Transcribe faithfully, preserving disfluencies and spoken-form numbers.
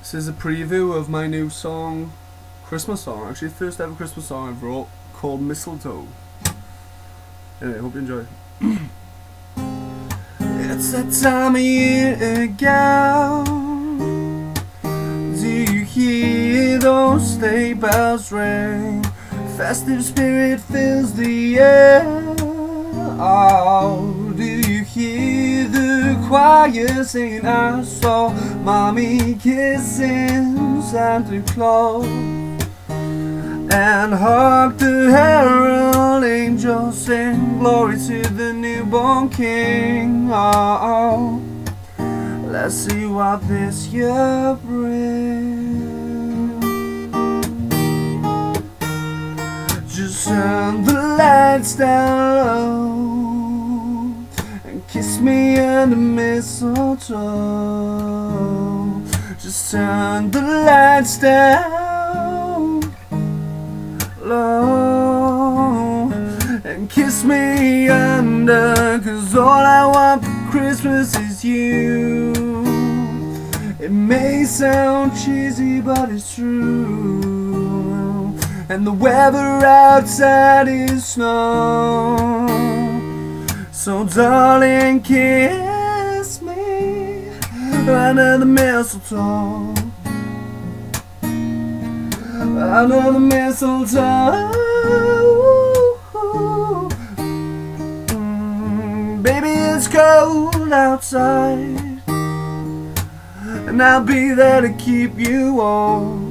This is a preview of my new song, Christmas song, actually the first ever Christmas song I've wrote, called Mistletoe. Anyway, hope you enjoy. It's that time of year again. Do you hear those sleigh bells ring? Festive spirit fills the air. Oh, do you hear the choir singing our song? Mommy kissing Santa Claus, and hark the herald angels sing glory to the newborn King. Oh, let's see what this year brings. Just turn the lights down low and kiss me under mistletoe. Just turn the lights down low and kiss me under, 'cause all I want for Christmas is you. It may sound cheesy, but it's true. And the weather outside is snow. So darling, kiss me under the mistletoe, under the mistletoe. Mm, baby, it's cold outside, and I'll be there to keep you warm.